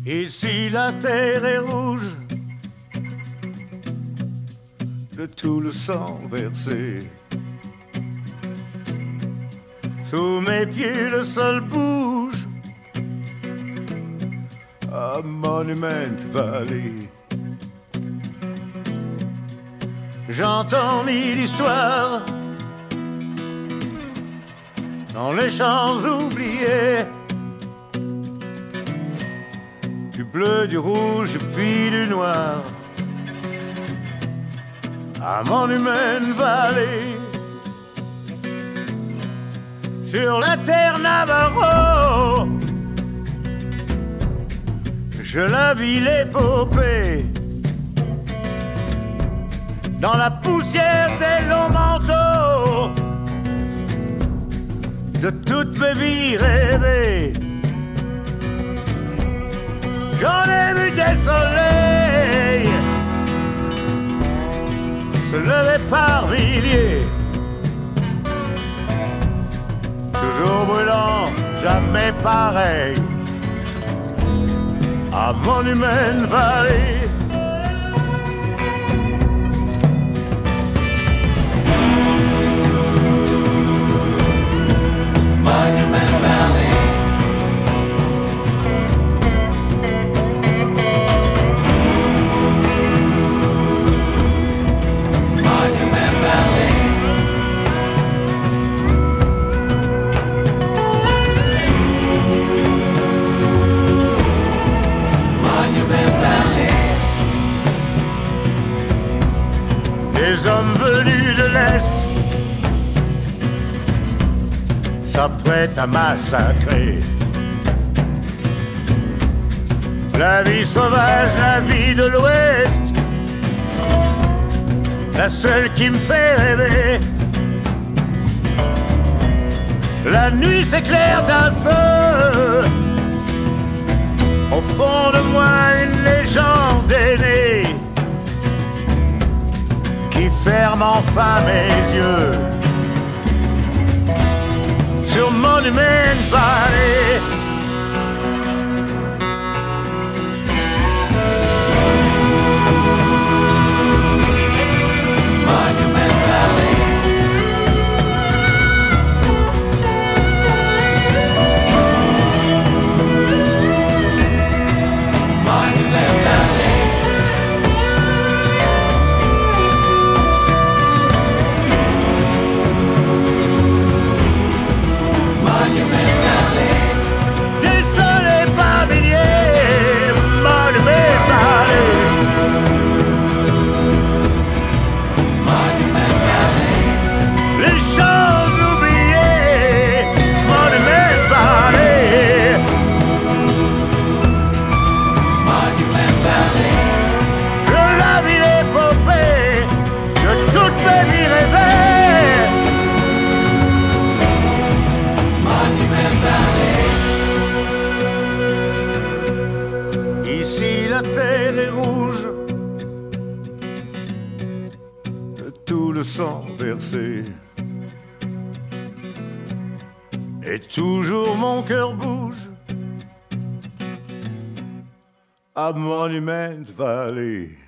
Ici la terre est rouge de tout le sang versé. Sous mes pieds le sol bouge à Monument Valley. J'entends mille histoires dans les champs oubliés, du bleu, du rouge puis du noir à Monument Valley. Sur la terre Navarro, je la vis l'épopée. Dans la poussière des longs manteaux de toutes mes vies rêvées, j'en ai vu des soleils se lever par milliers, toujours brûlant, jamais pareil, à Monument Valley. Monument Valley. Monument Valley. Monument Valley. Les hommes venus de l'Est s'apprête à massacrer. La vie sauvage, la vie de l'Ouest, la seule qui me fait rêver. La nuit s'éclaire d'un feu, au fond de moi une légende est née, qui ferme enfin mes yeux sur Monument Valley. Monument Valley. Monument Valley. Monument Valley. Désolé par milliers, Monument Valley. Monument Valley. Les choses oubliées, Monument Valley. Monument Valley. Je la vis l'épopée de toutes mes vies rêvées. Monument Valley. Ici la terre est rouge de tout le sang versé. Et toujours mon cœur bouge à Monument Valley.